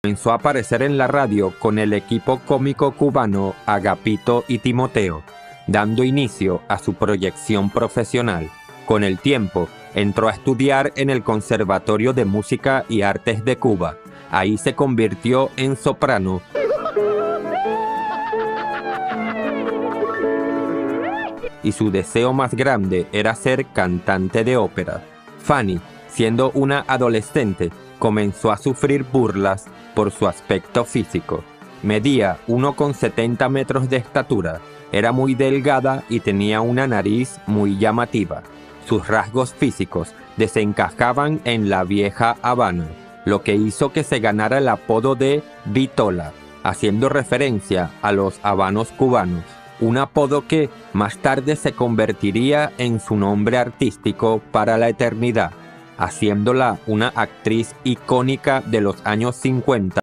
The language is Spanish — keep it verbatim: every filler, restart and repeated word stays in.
comenzó a aparecer en la radio con el equipo cómico cubano Agapito y Timoteo, dando inicio a su proyección profesional. Con el tiempo, entró a estudiar en el Conservatorio de Música y Artes de Cuba. Ahí se convirtió en soprano y su deseo más grande era ser cantante de ópera. Fanny, siendo una adolescente, comenzó a sufrir burlas por su aspecto físico. Medía uno coma setenta metros de estatura, era muy delgada y tenía una nariz muy llamativa. Sus rasgos físicos desencajaban en la vieja Habana, lo que hizo que se ganara el apodo de Vitola, haciendo referencia a los habanos cubanos, un apodo que más tarde se convertiría en su nombre artístico para la eternidad, haciéndola una actriz icónica de los años cincuenta